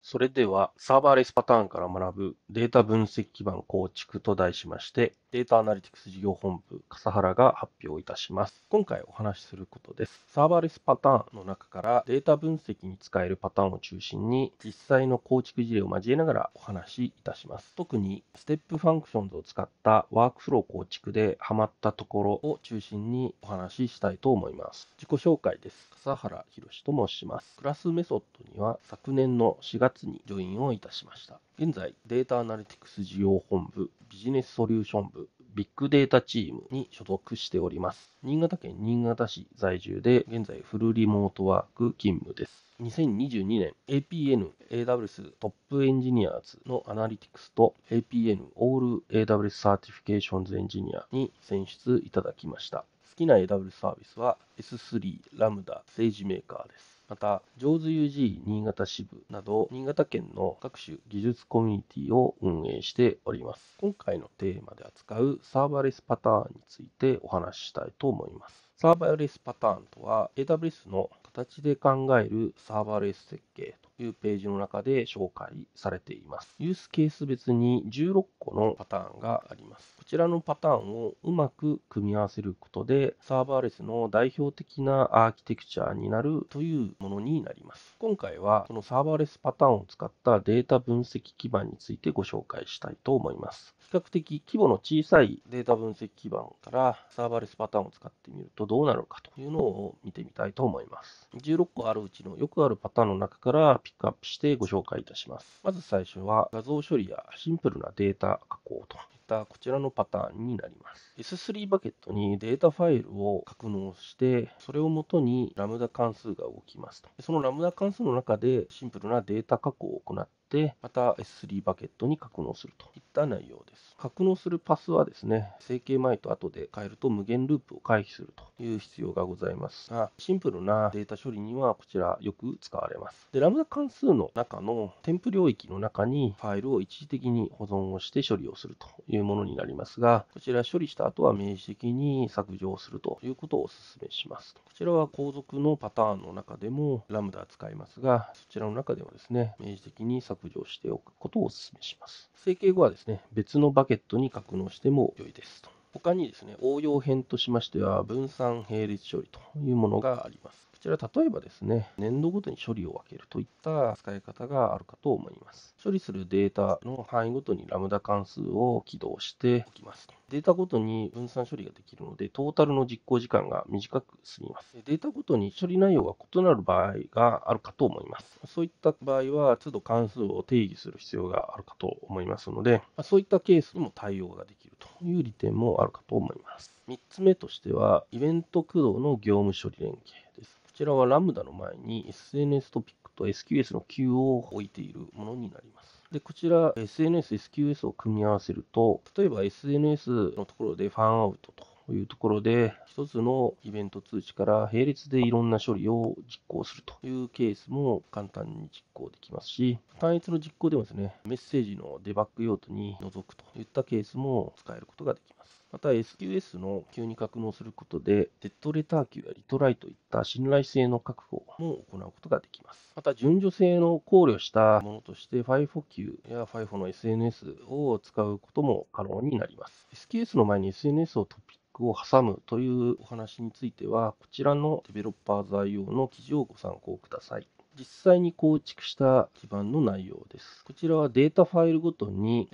それでは、サーバーレスパターンから学ぶデータ分析基盤構築と題しまして、データアナリティクス事業本部、笠原が発表いたします。今回お話しすることです。サーバーレスパターンの中からデータ分析に使えるパターンを中心に、実際の構築事例を交えながらお話しいたします。特に、ステップファンクションズを使ったワークフロー構築でハマったところを中心にお話ししたいと思います。自己紹介です。笠原博と申します。クラスメソッドには昨年の4月にジョインをいたしました。現在、データアナリティクス事業本部、ビジネスソリューション部、ビッグデータチームに所属しております。新潟県新潟市在住で、現在フルリモートワーク勤務です。2022年 APN AWS トップエンジニアーズのアナリティクスと APN All AWS サーティフィケーションズエンジニアに選出いただきました。好きな AWS サービスは S3、ラムダ、セージメーカーです。また、上手 UG 新潟支部など、新潟県の各種技術コミュニティを運営しております。今回のテーマで扱うサーバーレスパターンについてお話ししたいと思います。サーバーレスパターンとは、AWS の形で考えるサーバーレス設計というページの中で紹介されています。ユースケース別に16個のパターンがあります。こちらのパターンをうまく組み合わせることで、サーバーレスの代表的なアーキテクチャになるというものになります。今回はこのサーバーレスパターンを使ったデータ分析基盤についてご紹介したいと思います。比較的規模の小さいデータ分析基盤からサーバーレスパターンを使ってみるとどうなるかというのを見てみたいと思います。16個あるうちのよくあるパターンの中からピックアップしてご紹介いたします。まず最初は画像処理やシンプルなデータ加工といったこちらのパターンになります。S3 バケットにデータファイルを格納して、それをもとにラムダ関数が動きますと。そのラムダ関数の中でシンプルなデータ加工を行って、また S3 バケットに格納するといった内容です。格納するパスはですね、整形前と後で変えると無限ループを回避するという必要がございますが、シンプルなデータ処理にはこちらよく使われます。で、ラムダ関数の中の添付領域の中にファイルを一時的に保存をして処理をするというものになりますが、こちら処理した後は明示的に削除をするということをお勧めします。こちらは後続のパターンの中でもラムダ使いますが、そちらの中ではですね、明示的に削除しておくことをお勧めします。整形後はですね、別のバケットに格納しても良いですと。他にですね、応用編としましては、分散並列処理というものがあります。こちら、例えばですね、年度ごとに処理を分けるといった使い方があるかと思います。処理するデータの範囲ごとにラムダ関数を起動しておきますと。データごとに分散処理ができるので、トータルの実行時間が短く済みます。データごとに処理内容が異なる場合があるかと思います。そういった場合は、都度関数を定義する必要があるかと思いますので、そういったケースにも対応ができるという利点もあるかと思います。3つ目としては、イベント駆動の業務処理連携です。こちらはラムダの前に SNS トピックと SQS の Q を置いているものになります。で、こちら SNS、SQS を組み合わせると、例えば SNS のところでファンアウトというところで、一つのイベント通知から並列でいろんな処理を実行するというケースも簡単に実行できますし、単一の実行でもですね、メッセージのデバッグ用途に除くといったケースも使えることができます。また SQS の Q に格納することで、デッドレター Q やリトライといった信頼性の確保も行うことができます。また、順序性の考慮したものとして、FIFO-Q や FIFO の SNS を使うことも可能になります。SQS の前に SNS をトピックを挟むというお話については、こちらのデベロッパーズ IO の記事をご参考ください。実際に構築した基盤の内容です。こちらはデータファイルごとに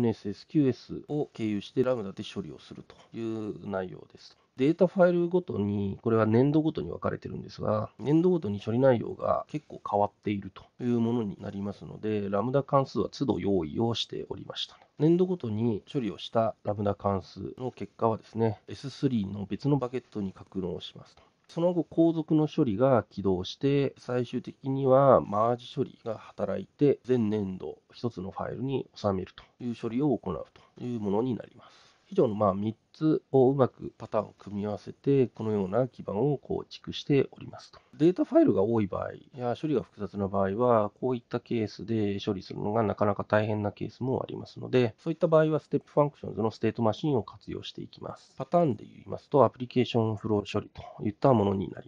SNS、SQS を経由してラムダで処理をするという内容です。データファイルごとに、これは年度ごとに分かれてるんですが、年度ごとに処理内容が結構変わっているというものになりますので、ラムダ関数は都度用意をしておりました。年度ごとに処理をしたラムダ関数の結果はですね、S3 の別のバケットに格納しますと。その後、後続の処理が起動して、最終的にはマージ処理が働いて、全年度1つのファイルに収めるという処理を行うというものになります。以上の3つをうまくパターンを組み合わせて、このような基盤を構築しておりますと。データファイルが多い場合や処理が複雑な場合は、こういったケースで処理するのがなかなか大変なケースもありますので、そういった場合はステップファンクションズのステートマシンを活用していきます。パターンで言いますと、アプリケーションフロー処理といったものになります。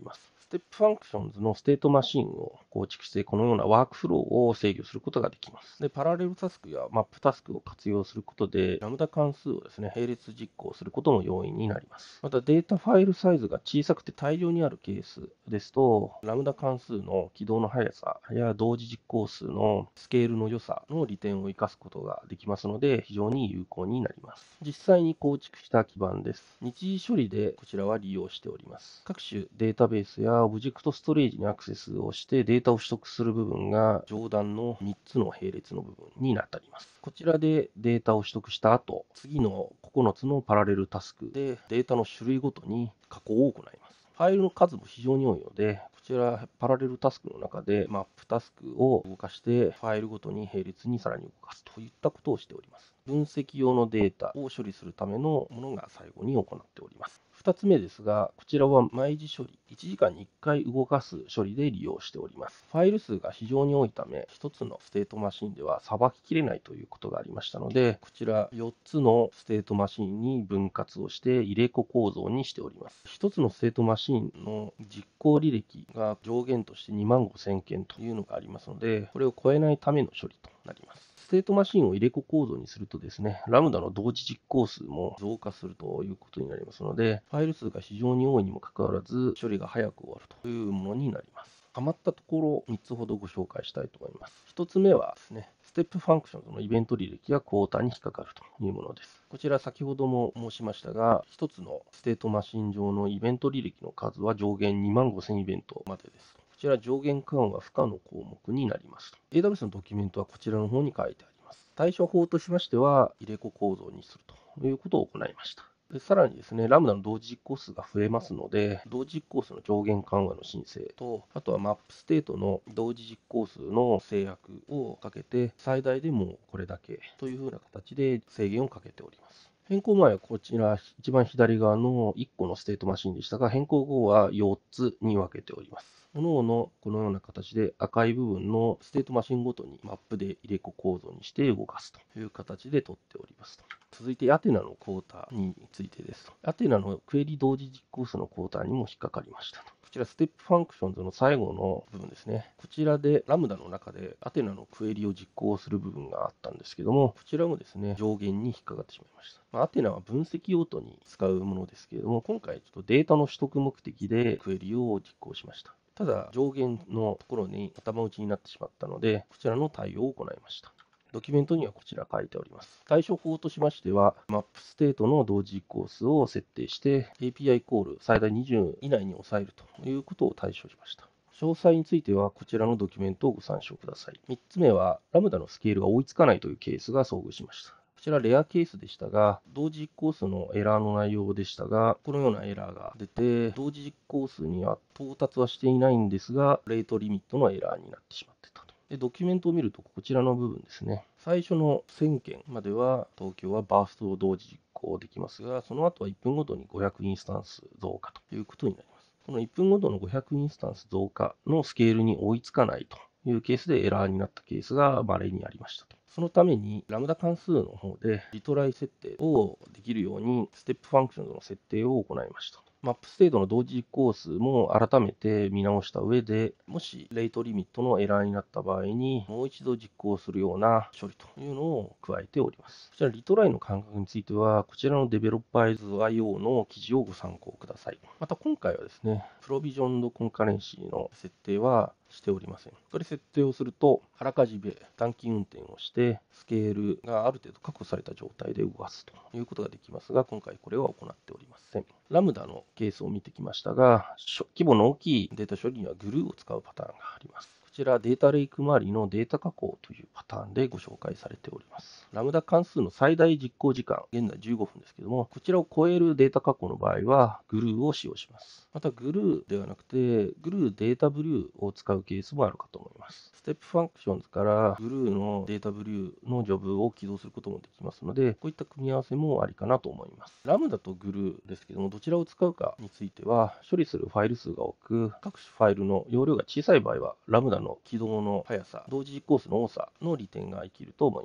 ステップファンクションズのステートマシンを構築して、このようなワークフローを制御することができます。で、パラレルタスクやマップタスクを活用することで、ラムダ関数をですね、並列実行することも容易になります。また、データファイルサイズが小さくて大量にあるケースですと、ラムダ関数の起動の速さや同時実行数のスケールの良さの利点を生かすことができますので、非常に有効になります。実際に構築した基盤です。日時処理でこちらは利用しております。各種データベースやオブジェクトストレージにアクセスをしてデータを取得する部分が上段の3つの並列の部分になっております。こちらでデータを取得した後、次の9つのパラレルタスクでデータの種類ごとに加工を行います。ファイルの数も非常に多いので、こちらパラレルタスクの中でマップタスクを動かしてファイルごとに並列にさらに動かすといったことをしております。分析用のデータを処理するためのものが最後に行っております。2つ目ですが、こちらは毎時処理、1時間に1回動かす処理で利用しております。ファイル数が非常に多いため、1つのステートマシンではさばききれないということがありましたので、こちら4つのステートマシンに分割をして入れ子構造にしております。1つのステートマシンの実行履歴が上限として25,000件というのがありますので、これを超えないための処理となります。ステートマシンを入れ子構造にするとですね、ラムダの同時実行数も増加するということになりますので、ファイル数が非常に多いにもかかわらず、処理が早く終わるというものになります。余ったところ3つほどご紹介したいと思います。1つ目はですね、ステップファンクションズのイベント履歴がクォーターに引っかかるというものです。こちら先ほども申しましたが、1つのステートマシン上のイベント履歴の数は上限25,000イベントまでです。こちら上限緩和不可の項目になります。AWS のドキュメントはこちらの方に書いてあります。対処法としましては、入れ子構造にするということを行いました。さらにですね、ラムダの同時実行数が増えますので、同時実行数の上限緩和の申請と、あとはマップステートの同時実行数の制約をかけて、最大でもこれだけというふうな形で制限をかけております。変更前はこちら、一番左側の1個のステートマシンでしたが、変更後は4つに分けております。各々このような形で赤い部分のステートマシンごとにマップで入れ子構造にして動かすという形で取っております。続いて、アテナのクォーターについてです。アテナのクエリ同時実行数のクォーターにも引っかかりました。こちら、ステップファンクションズの最後の部分ですね。こちらで、ラムダの中でアテナのクエリを実行する部分があったんですけども、こちらもですね、上限に引っかかってしまいました。アテナは分析用途に使うものですけれども、今回ちょっとデータの取得目的でクエリを実行しました。ただ、上限のところに頭打ちになってしまったので、こちらの対応を行いました。ドキュメントにはこちら書いております。対処法としましては、マップステートの同時実行数を設定して、API コール最大20以内に抑えるということを対処しました。詳細についてはこちらのドキュメントをご参照ください。3つ目は、ラムダのスケールが追いつかないというケースが遭遇しました。こちらレアケースでしたが、同時実行数のエラーの内容でしたが、このようなエラーが出て、同時実行数には到達はしていないんですが、レートリミットのエラーになってしまっていたと。で、ドキュメントを見ると、こちらの部分ですね。最初の1000件までは、東京はバーストを同時実行できますが、その後は1分ごとに500インスタンス増加ということになります。この1分ごとの500インスタンス増加のスケールに追いつかないというケースでエラーになったケースが稀にありましたと。そのために、ラムダ関数の方でリトライ設定をできるように、ステップファンクションの設定を行いました。マップステートの同時実行数も改めて見直した上で、もしレートリミットのエラーになった場合に、もう一度実行するような処理というのを加えております。こちら、リトライの感覚については、こちらのデベロッパーズ IO の記事をご参考ください。また今回はですね、プロビジョンドコンカレンシーの設定はしておりません。これ設定をすると、あらかじめ短期運転をして、スケールがある程度確保された状態で動かすということができますが、今回これは行っておりません。ラムダのケースを見てきましたが、規模の大きいデータ処理にはグルーを使うパターンがあります。こちらデータレイク周りのデータ加工というパターンでご紹介されております。ラムダ関数の最大実行時間、現在15分ですけども、こちらを超えるデータ加工の場合はグルーを使用します。またグルーではなくて、グルーデータブリューを使うケースもあるかと思います。ステップファンクションズからグルーのデータブリューのジョブを起動することもできますので、こういった組み合わせもありかなと思います。ラムダとグルーですけども、どちらを使うかについては、処理するファイル数が多く、各種ファイルの容量が小さい場合は、ラムダの起動の速さ、同時実行数の多さの利点が生きると思います。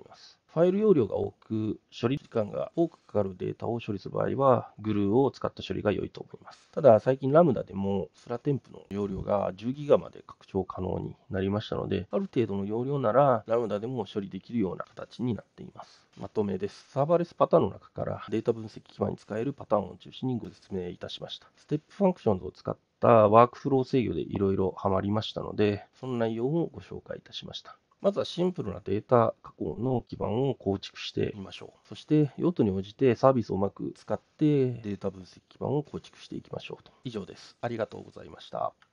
ファイル容量が多く、処理時間が多くかかるデータを処理する場合は、グルーを使った処理が良いと思います。ただ、最近ラムダでもスラテンプの容量が10ギガまで拡張可能になりましたので、ある程度の容量ならラムダでも処理できるような形になっています。まとめです。サーバーレスパターンの中からデータ分析基盤に使えるパターンを中心にご説明いたしました。ステップファンクションズを使ったワークフロー制御でいろいろハマりましたので、その内容をご紹介いたしました。まずはシンプルなデータ加工の基盤を構築してみましょう。そして用途に応じてサービスをうまく使ってデータ分析基盤を構築していきましょうと。以上です。ありがとうございました。